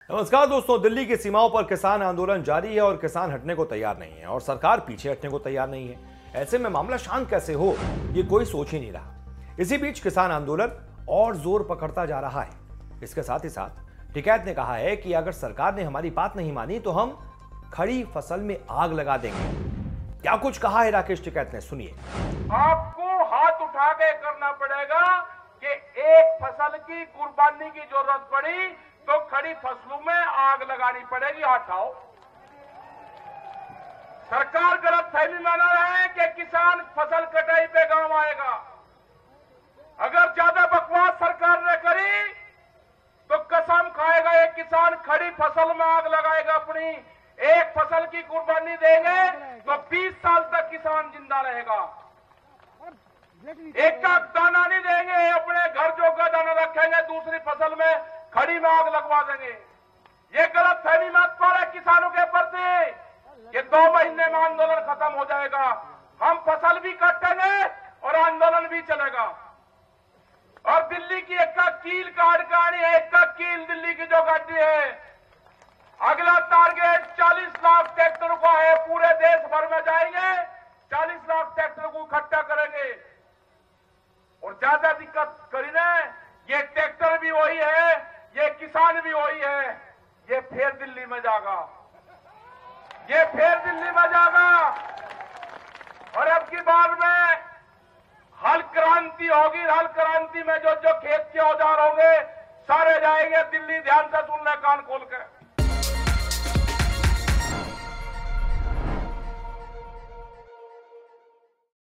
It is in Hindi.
नमस्कार दोस्तों, दिल्ली की सीमाओं पर किसान आंदोलन जारी है और किसान हटने को तैयार नहीं है और सरकार पीछे हटने को तैयार नहीं है। ऐसे में मामला शांत कैसे हो, ये कोई सोच ही नहीं रहा। इसी बीच किसान आंदोलन और जोर पकड़ता जा रहा है। इसके साथ ही साथ टिकैत ने कहा है कि अगर सरकार ने हमारी बात नहीं मानी तो हम खड़ी फसल में आग लगा देंगे। क्या कुछ कहा है राकेश टिकैत ने, सुनिए। आपको हाथ उठा के करना पड़ेगा कि एक फसल की कुर्बानी की जरूरत पड़ी तो खड़ी फसलों में आग लगानी पड़ेगी। हटाओ। सरकार गलत फहमी बना रहे हैं कि किसान फसल कटाई पे गांव आएगा। अगर ज्यादा बकवास सरकार ने करी तो कसम खाएगा ये किसान खड़ी फसल में आग लगाएगा। अपनी एक फसल की कुर्बानी देंगे तो 20 साल तक किसान जिंदा रहेगा। एक का दाना नहीं देंगे, अपने घर जो का दाना रखेंगे, दूसरी फसल में खड़ी में आग लगवा देंगे। ये गलत फहमी मत करो किसानों के प्रति। ये 2 महीने में आंदोलन खत्म हो जाएगा। हम फसल भी काटेंगे और आंदोलन भी चलेगा। और दिल्ली की एक का कील काट गाड़ी, एक का कील दिल्ली की जो गाड़ी है, अगला टारगेट 40 लाख ट्रैक्टर का है। पूरे देश भर में जाएंगे, 40 लाख ट्रैक्टर को इकट्ठा करेंगे। और ज्यादा दिक्कत करी ना, ये ट्रैक्टर भी वही है, ये किसान भी वही है। ये फिर दिल्ली में जागा, ये फिर दिल्ली में जागा। और अब की बार में हल क्रांति होगी। हल क्रांति में जो जो खेत के औजार होंगे सारे जाएंगे दिल्ली। ध्यान से सुन ले, कान खोल के।